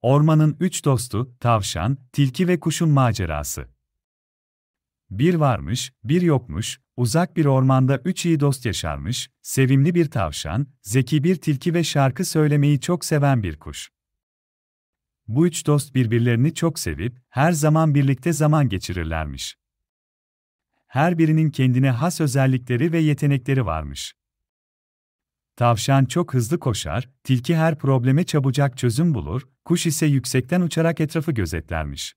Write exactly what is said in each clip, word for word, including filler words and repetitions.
Ormanın üç dostu, tavşan, tilki ve kuşun macerası. Bir varmış, bir yokmuş, uzak bir ormanda üç iyi dost yaşarmış, sevimli bir tavşan, zeki bir tilki ve şarkı söylemeyi çok seven bir kuş. Bu üç dost birbirlerini çok sevip, her zaman birlikte zaman geçirirlermiş. Her birinin kendine has özellikleri ve yetenekleri varmış. Tavşan çok hızlı koşar, tilki her probleme çabucak çözüm bulur, kuş ise yüksekten uçarak etrafı gözetlermiş.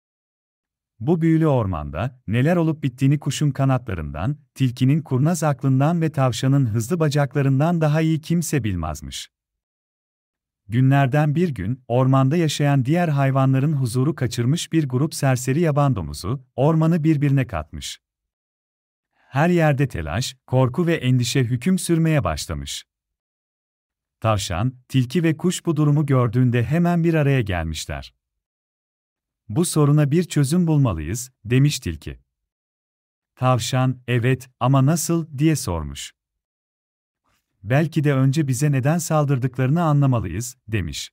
Bu büyülü ormanda, neler olup bittiğini kuşun kanatlarından, tilkinin kurnaz aklından ve tavşanın hızlı bacaklarından daha iyi kimse bilmezmiş. Günlerden bir gün, ormanda yaşayan diğer hayvanların huzuru kaçırmış bir grup serseri yaban domuzu, ormanı birbirine katmış. Her yerde telaş, korku ve endişe hüküm sürmeye başlamış. Tavşan, tilki ve kuş bu durumu gördüğünde hemen bir araya gelmişler. "Bu soruna bir çözüm bulmalıyız," demiş tilki. Tavşan, "Evet, ama nasıl?" diye sormuş. "Belki de önce bize neden saldırdıklarını anlamalıyız," demiş.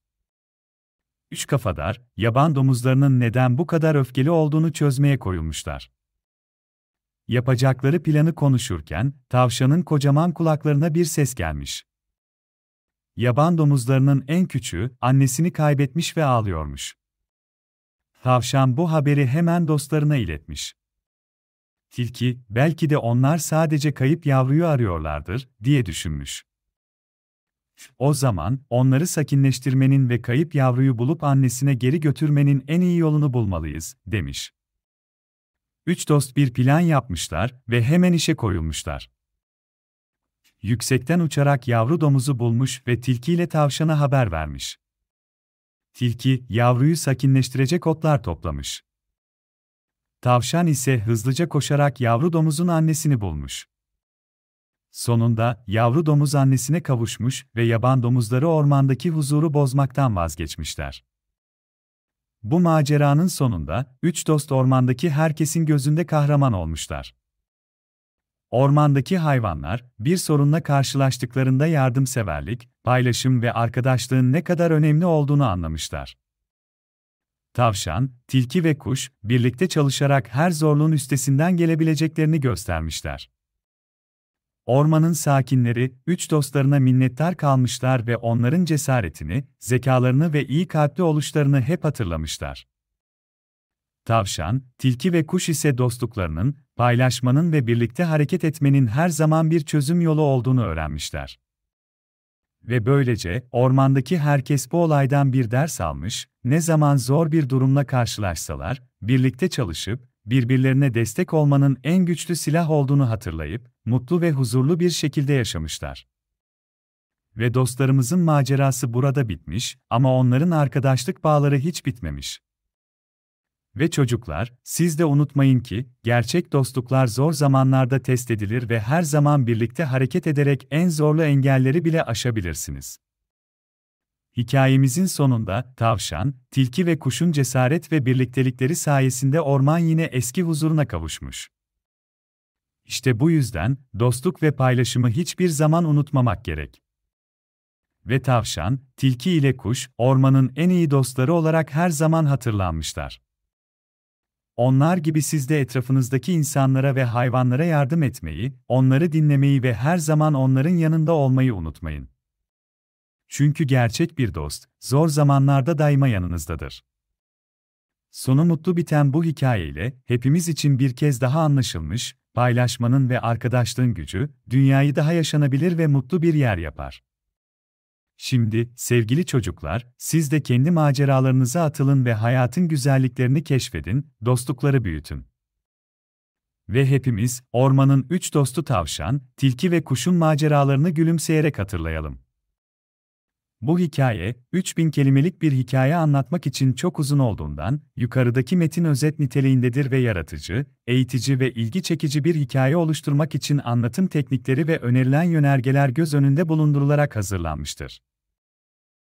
Üç kafadar, yaban domuzlarının neden bu kadar öfkeli olduğunu çözmeye koyulmuşlar. Yapacakları planı konuşurken, tavşanın kocaman kulaklarına bir ses gelmiş. Yaban domuzlarının en küçüğü, annesini kaybetmiş ve ağlıyormuş. Tavşan bu haberi hemen dostlarına iletmiş. Tilki, belki de onlar sadece kayıp yavruyu arıyorlardır, diye düşünmüş. O zaman, onları sakinleştirmenin ve kayıp yavruyu bulup annesine geri götürmenin en iyi yolunu bulmalıyız, demiş. Üç dost bir plan yapmışlar ve hemen işe koyulmuşlar. Yüksekten uçarak yavru domuzu bulmuş ve tilkiyle tavşana haber vermiş. Tilki, yavruyu sakinleştirecek otlar toplamış. Tavşan ise hızlıca koşarak yavru domuzun annesini bulmuş. Sonunda, yavru domuz annesine kavuşmuş ve yaban domuzları ormandaki huzuru bozmaktan vazgeçmişler. Bu maceranın sonunda, üç dost ormandaki herkesin gözünde kahraman olmuşlar. Ormandaki hayvanlar, bir sorunla karşılaştıklarında yardımseverlik, paylaşım ve arkadaşlığın ne kadar önemli olduğunu anlamışlar. Tavşan, tilki ve kuş, birlikte çalışarak her zorluğun üstesinden gelebileceklerini göstermişler. Ormanın sakinleri, üç dostlarına minnettar kalmışlar ve onların cesaretini, zekalarını ve iyi kalpli oluşlarını hep hatırlamışlar. Tavşan, tilki ve kuş ise dostluklarının, paylaşmanın ve birlikte hareket etmenin her zaman bir çözüm yolu olduğunu öğrenmişler. Ve böylece, ormandaki herkes bu olaydan bir ders almış, ne zaman zor bir durumla karşılaşsalar, birlikte çalışıp, birbirlerine destek olmanın en güçlü silah olduğunu hatırlayıp, mutlu ve huzurlu bir şekilde yaşamışlar. Ve dostlarımızın macerası burada bitmiş, ama onların arkadaşlık bağları hiç bitmemiş. Ve çocuklar, siz de unutmayın ki, gerçek dostluklar zor zamanlarda test edilir ve her zaman birlikte hareket ederek en zorlu engelleri bile aşabilirsiniz. Hikayemizin sonunda, tavşan, tilki ve kuşun cesaret ve birliktelikleri sayesinde orman yine eski huzuruna kavuşmuş. İşte bu yüzden, dostluk ve paylaşımı hiçbir zaman unutmamak gerek. Ve tavşan, tilki ile kuş, ormanın en iyi dostları olarak her zaman hatırlanmışlar. Onlar gibi siz de etrafınızdaki insanlara ve hayvanlara yardım etmeyi, onları dinlemeyi ve her zaman onların yanında olmayı unutmayın. Çünkü gerçek bir dost, zor zamanlarda daima yanınızdadır. Sonu mutlu biten bu hikayeyle, hepimiz için bir kez daha anlaşılmış, paylaşmanın ve arkadaşlığın gücü, dünyayı daha yaşanabilir ve mutlu bir yer yapar. Şimdi, sevgili çocuklar, siz de kendi maceralarınıza atılın ve hayatın güzelliklerini keşfedin, dostlukları büyütün. Ve hepimiz, ormanın üç dostu tavşan, tilki ve kuşun maceralarını gülümseyerek hatırlayalım. Bu hikaye, üç bin kelimelik bir hikaye anlatmak için çok uzun olduğundan, yukarıdaki metin özet niteliğindedir ve yaratıcı, eğitici ve ilgi çekici bir hikaye oluşturmak için anlatım teknikleri ve önerilen yönergeler göz önünde bulundurularak hazırlanmıştır.